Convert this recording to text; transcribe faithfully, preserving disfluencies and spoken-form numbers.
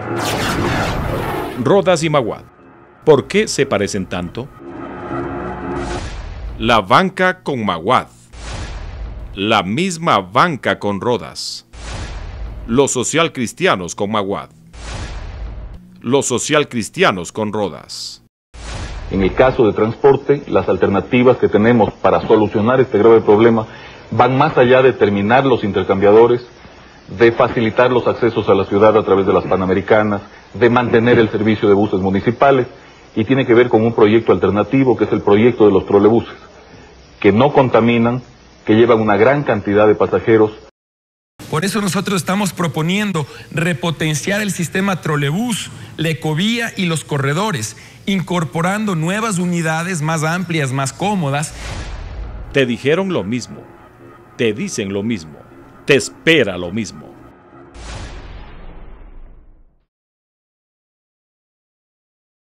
Rodas y Maguad. ¿Por qué se parecen tanto? La banca con Maguad. La misma banca con Rodas. Los socialcristianos con Maguad. Los socialcristianos con Rodas. En el caso de transporte, las alternativas que tenemos para solucionar este grave problema van más allá de terminar los intercambiadores, de facilitar los accesos a la ciudad a través de las Panamericanas, de mantener el servicio de buses municipales, y tiene que ver con un proyecto alternativo que es el proyecto de los trolebuses, que no contaminan, que llevan una gran cantidad de pasajeros. Por eso nosotros estamos proponiendo repotenciar el sistema trolebús, la ecovía y los corredores, incorporando nuevas unidades más amplias, más cómodas. Te dijeron lo mismo, te dicen lo mismo, te espera lo mismo.